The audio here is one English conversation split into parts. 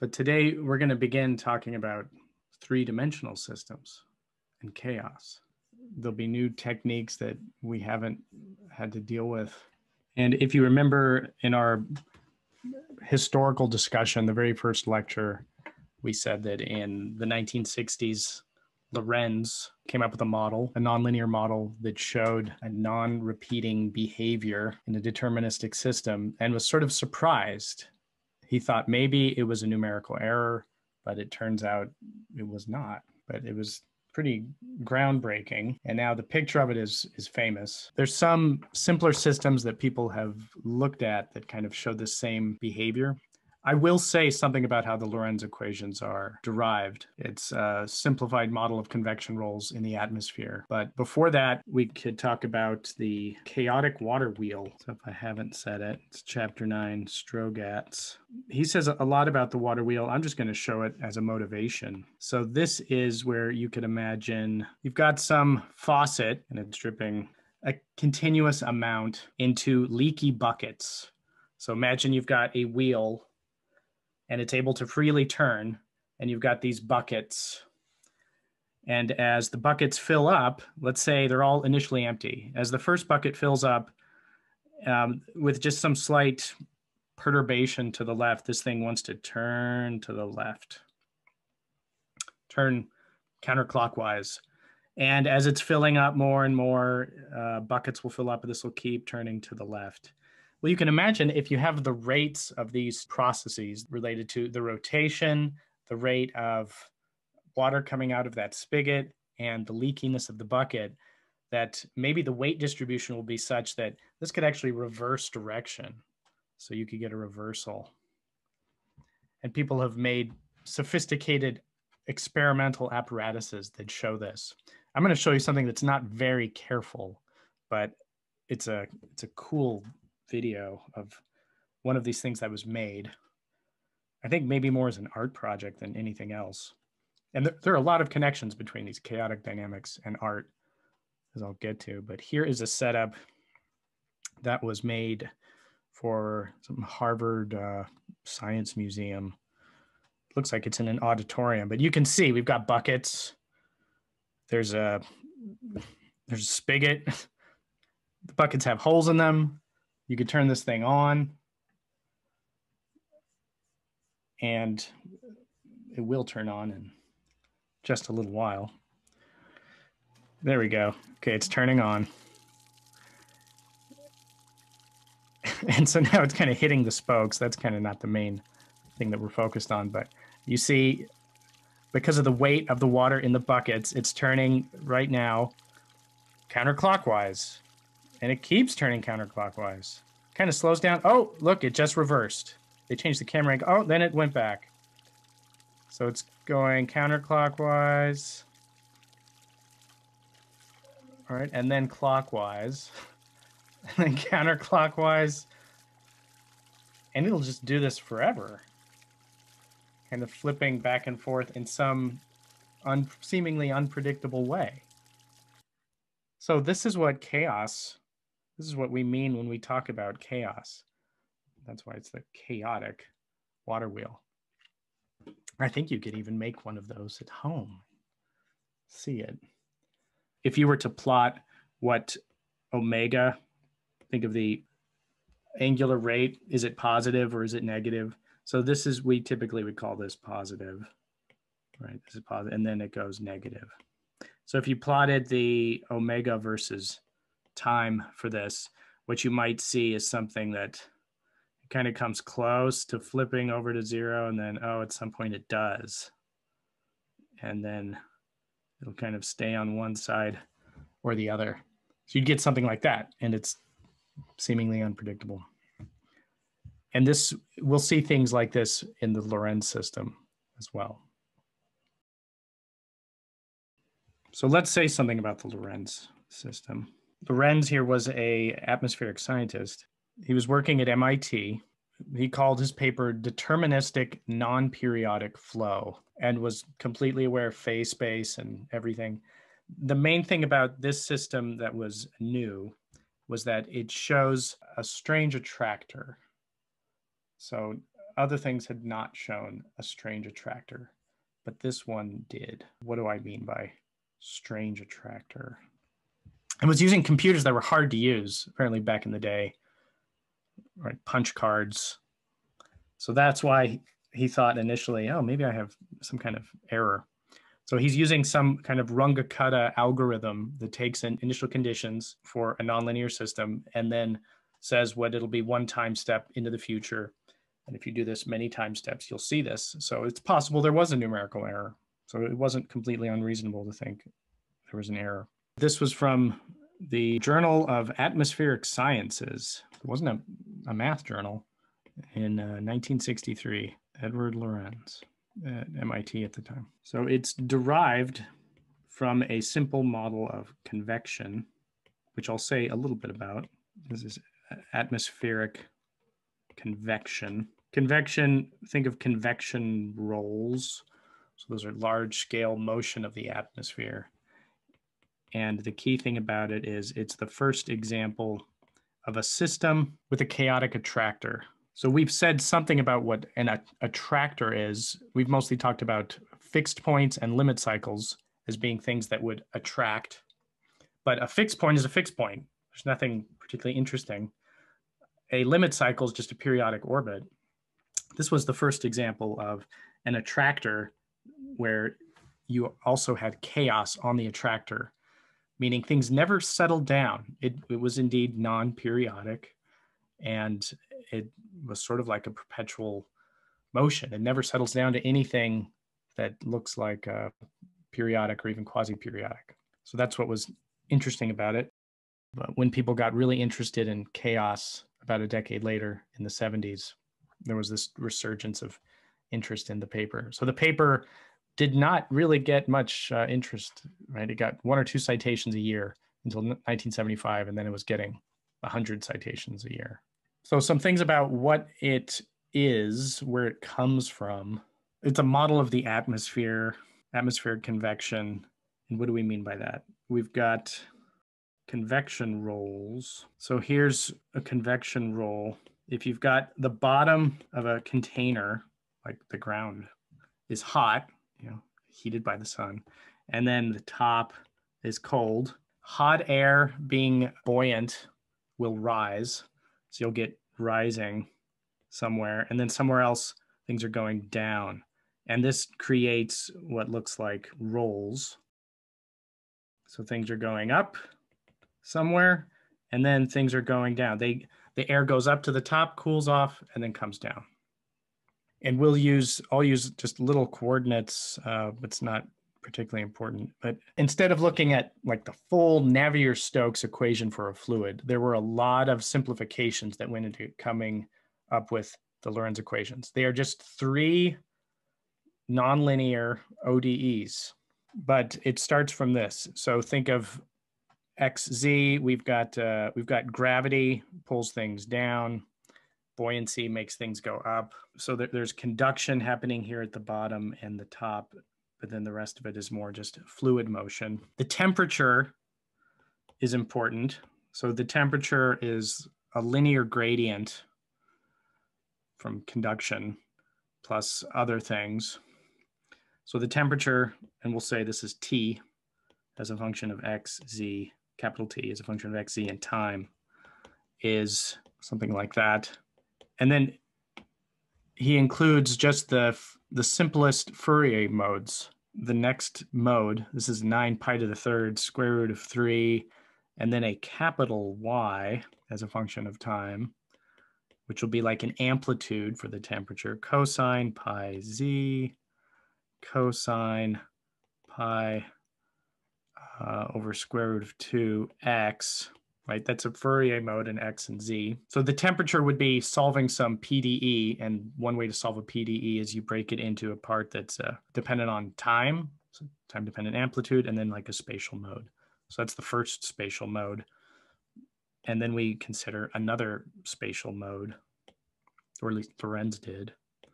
But today we're going to begin talking about three-dimensional systems and chaos. There'll be new techniques that we haven't had to deal with. And if you remember in our historical discussion, the very first lecture, we said that in the 1960s, Lorenz came up with a model, a nonlinear model that showed a non-repeating behavior in a deterministic system and was sort of surprised. He thought maybe it was a numerical error, but it turns out it was not. But it was pretty groundbreaking. And now the picture of it is famous. There's some simpler systems that people have looked at that kind of show the same behavior. I will say something about how the Lorenz equations are derived. It's a simplified model of convection rolls in the atmosphere. But before that, we could talk about the chaotic water wheel. So if I haven't said it, it's chapter 9, Strogatz. He says a lot about the water wheel. I'm just going to show it as a motivation. So this is where you could imagine you've got some faucet and it's dripping a continuous amount into leaky buckets. So imagine you've got a wheel and it's able to freely turn, and you've got these buckets. And as the buckets fill up, let's say they're all initially empty. As the first bucket fills up, with just some slight perturbation to the left, this thing wants to turn to the left, turn counterclockwise. And as it's filling up more and more, buckets will fill up, and this will keep turning to the left. Well, you can imagine if you have the rates of these processes related to the rotation, the rate of water coming out of that spigot, and the leakiness of the bucket, that maybe the weight distribution will be such that this could actually reverse direction. So you could get a reversal. And people have made sophisticated experimental apparatuses that show this. I'm going to show you something that's not very careful, but it's a cool video of one of these things that was made. I think maybe more as an art project than anything else. And there are a lot of connections between these chaotic dynamics and art, as I'll get to. But here is a setup that was made for some Harvard Science Museum. Looks like it's in an auditorium, but you can see we've got buckets. There's a spigot. The buckets have holes in them. You could turn this thing on and it will turn on in just a little while. There we go. Okay, it's turning on. And so now it's kind of hitting the spokes. That's kind of not the main thing that we're focused on, but you see, because of the weight of the water in the buckets, it's turning right now counterclockwise. And it keeps turning counterclockwise. Kind of slows down. Oh, look, it just reversed. They changed the camera angle. Oh, then it went back. So it's going counterclockwise. All right, and then clockwise. And then counterclockwise. And it'll just do this forever. Kind of flipping back and forth in some seemingly unpredictable way. So this is what chaos, this is what we mean when we talk about chaos. That's why it's the chaotic water wheel. I think you could even make one of those at home. See it. If you were to plot what omega, think of the angular rate, is it positive or is it negative? So this is, we typically would call this positive, right? This is positive, and then it goes negative. So if you plotted the omega versus time for this, what you might see is something that kind of comes close to flipping over to zero, and then, oh, at some point it does. And then it'll kind of stay on one side or the other. So you'd get something like that, and it's seemingly unpredictable. And this, we'll see things like this in the Lorenz system as well. So let's say something about the Lorenz system. Lorenz here was an atmospheric scientist. He was working at MIT. He called his paper Deterministic Nonperiodic Flow and was completely aware of phase space and everything. The main thing about this system that was new was that it shows a strange attractor. So other things had not shown a strange attractor, but this one did. What do I mean by strange attractor? It was using computers that were hard to use, apparently back in the day, right? Punch cards. So that's why he thought initially, oh, maybe I have some kind of error. So he's using some kind of Runge-Kutta algorithm that takes in initial conditions for a nonlinear system and then says what it'll be one time step into the future. And if you do this many time steps, you'll see this. So it's possible there was a numerical error. So it wasn't completely unreasonable to think there was an error. This was from the Journal of Atmospheric Sciences. It wasn't a math journal. In 1963, Edward Lorenz at MIT at the time. So it's derived from a simple model of convection, which I'll say a little bit about. This is atmospheric convection. Convection, think of convection rolls. So those are large scale motion of the atmosphere. And the key thing about it is it's the first example of a system with a chaotic attractor. So we've said something about what an attractor is. We've mostly talked about fixed points and limit cycles as being things that would attract. But a fixed point is a fixed point. There's nothing particularly interesting. A limit cycle is just a periodic orbit. This was the first example of an attractor where you also had chaos on the attractor, meaning things never settled down. It was indeed non-periodic, and it was sort of like a perpetual motion. It never settles down to anything that looks like periodic or even quasi-periodic. So that's what was interesting about it. But when people got really interested in chaos about a decade later in the 70s, there was this resurgence of interest in the paper. So the paper did not really get much interest, right? It got 1 or 2 citations a year until 1975, and then it was getting 100 citations a year. So some things about what it is, where it comes from. It's a model of the atmosphere, atmospheric convection. And what do we mean by that? We've got convection rolls. So here's a convection roll. If you've got the bottom of a container, like the ground is hot, heated by the sun, and then the top is cold. Hot air being buoyant will rise. So you'll get rising somewhere, and then somewhere else things are going down. And this creates what looks like rolls. So things are going up somewhere, and then things are going down. The air goes up to the top, cools off, and then comes down. And I'll use just little coordinates, but it's not particularly important. But instead of looking at like the full Navier-Stokes equation for a fluid, there were a lot of simplifications that went into coming up with the Lorenz equations. They are just 3 nonlinear ODEs, but it starts from this. So think of XZ. We've got gravity pulls things down. Buoyancy makes things go up. So there's conduction happening here at the bottom and the top, but then the rest of it is more just fluid motion. The temperature is important. So the temperature is a linear gradient from conduction plus other things. So the temperature, and we'll say this is T as a function of X, Z, capital T as a function of X, Z, and time is something like that. And then he includes just the simplest Fourier modes. The next mode, this is 9 pi to the third square root of 3, and then a capital Y as a function of time, which will be like an amplitude for the temperature. Cosine pi Z, cosine pi over square root of 2x. Right, that's a Fourier mode in X and Z. So the temperature would be solving some PDE, and one way to solve a PDE is you break it into a part that's dependent on time, so time-dependent amplitude, and then like a spatial mode. So that's the first spatial mode. And then we consider another spatial mode, or at least Lorenz did.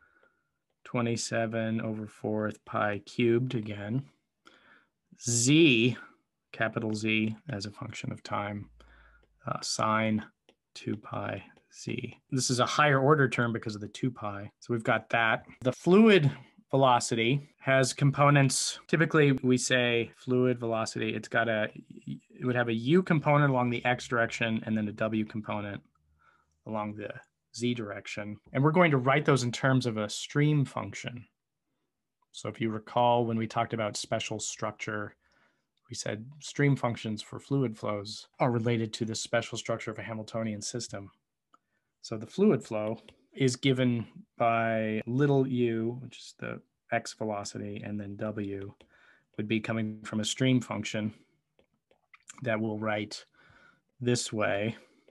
27 over 4th pi cubed again. Z, capital Z, as a function of time. Sine 2 pi Z. This is a higher order term because of the 2 pi. So we've got that. The fluid velocity has components. Typically, we say fluid velocity. It would have a U component along the X direction and then a W component along the Z direction. And we're going to write those in terms of a stream function. So if you recall when we talked about special structure, we said stream functions for fluid flows are related to the special structure of a Hamiltonian system. So the fluid flow is given by little u, which is the x velocity, and then w would be coming from a stream function that we'll write this way.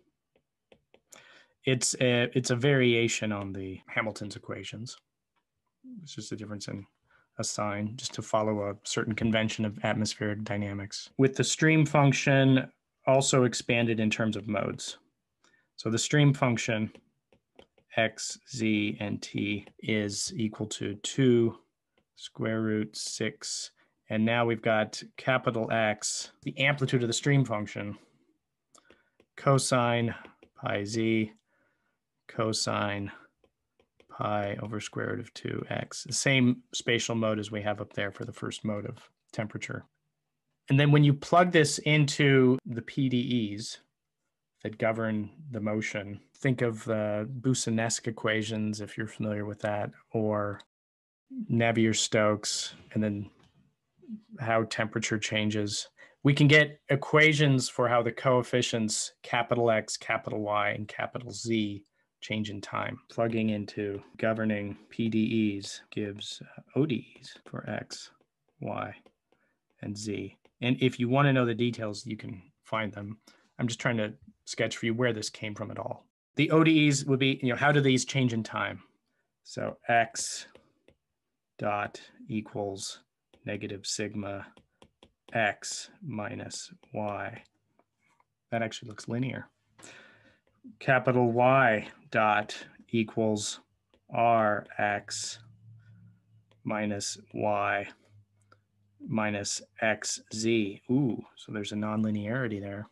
It's a variation on the Hamilton's equations. It's just a difference in a sign, just to follow a certain convention of atmospheric dynamics. With the stream function also expanded in terms of modes. So the stream function x, z, and t is equal to 2 square root 6. And now we've got capital X, the amplitude of the stream function, cosine pi z, cosine pi over square root of 2x. The same spatial mode as we have up there for the first mode of temperature. And then when you plug this into the PDEs that govern the motion, think of the Boussinesq equations, if you're familiar with that, or Navier-Stokes, and then how temperature changes. We can get equations for how the coefficients capital X, capital Y, and capital Z change in time. Plugging into governing PDEs gives ODEs for X, Y, and Z. And if you want to know the details, you can find them. I'm just trying to sketch for you where this came from at all. The ODEs would be, how do these change in time? So X dot equals negative sigma X minus Y. That actually looks linear. Capital Y dot equals Rx minus Y minus XZ. Ooh, so there's a nonlinearity there.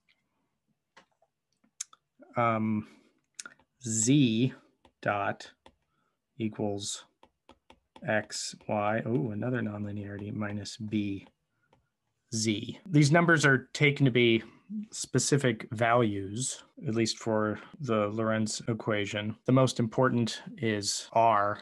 Z dot equals XY. Oh, another nonlinearity minus BZ. These numbers are taken to be specific values, at least for the Lorenz equation. The most important is R.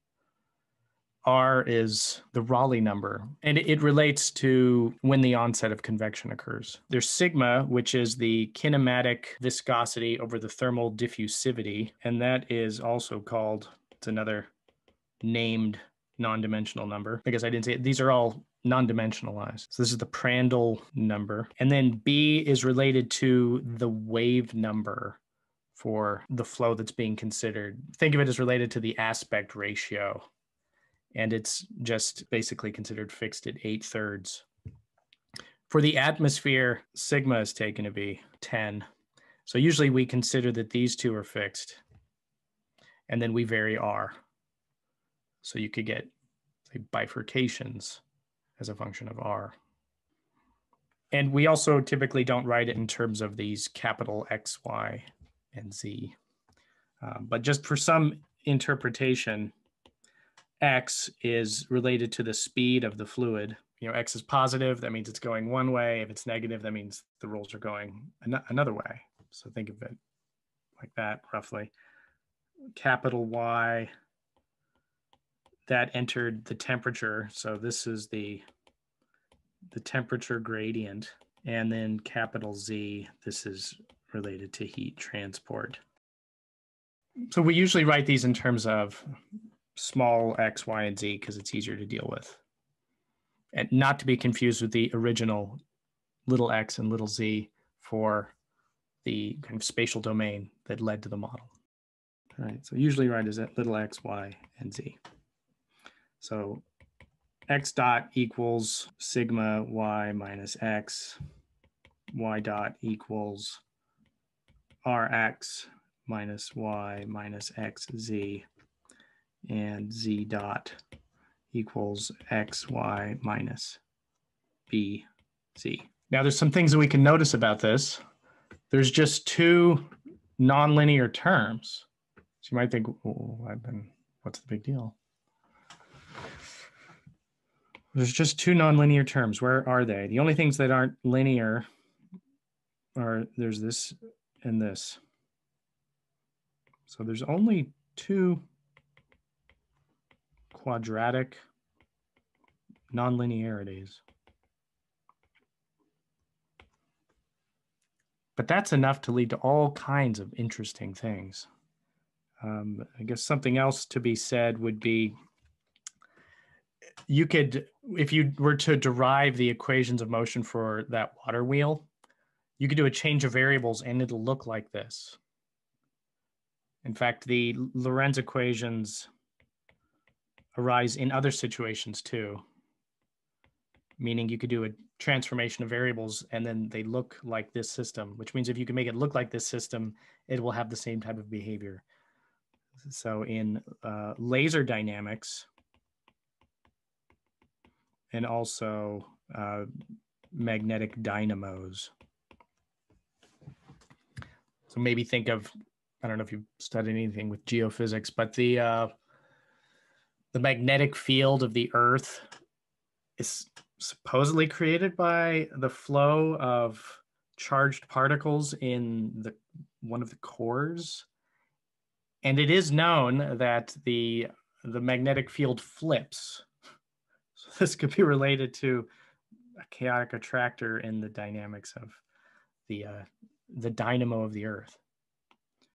R is the Rayleigh number, and it relates to when the onset of convection occurs. There's sigma, which is the kinematic viscosity over the thermal diffusivity, and that is also called, it's another named non-dimensional number, because I didn't say it. These are all non-dimensionalized. So this is the Prandtl number. And then B is related to the wave number for the flow that's being considered. Think of it as related to the aspect ratio. And it's just basically considered fixed at 8/3. For the atmosphere, sigma is taken to be 10. So usually we consider that these two are fixed, and then we vary R. So you could get, say, bifurcations as a function of R. And we also typically don't write it in terms of these capital X, Y, and Z. But just for some interpretation, X is related to the speed of the fluid. X is positive, that means it's going one way. If it's negative, that means the rolls are going another way. So think of it like that, roughly. Capital Y, that entered the temperature. So this is the temperature gradient. And then capital Z, this is related to heat transport. So we usually write these in terms of small x, y, and z because it's easier to deal with. And not to be confused with the original little x and little z for the kind of spatial domain that led to the model. All right, so usually write as little x, y, and z. So x dot equals sigma y minus x, y dot equals rx minus y minus xz, and z dot equals xy minus bz. Now there's some things that we can notice about this. There's just two nonlinear terms. So you might think, oh, what's the big deal? There's just two nonlinear terms. Where are they? The only things that aren't linear are there's this and this. So there's only two quadratic nonlinearities. But that's enough to lead to all kinds of interesting things. I guess something else to be said would be, you could, if you were to derive the equations of motion for that water wheel, you could do a change of variables and it'll look like this. In fact, the Lorenz equations arise in other situations too, meaning you could do a transformation of variables and then they look like this system, which means if you can make it look like this system, it will have the same type of behavior. So in laser dynamics and also magnetic dynamos. So maybe think of, I don't know if you've studied anything with geophysics, but the magnetic field of the Earth is supposedly created by the flow of charged particles in one of the cores. And it is known that the magnetic field flips. So this could be related to a chaotic attractor in the dynamics of the dynamo of the Earth.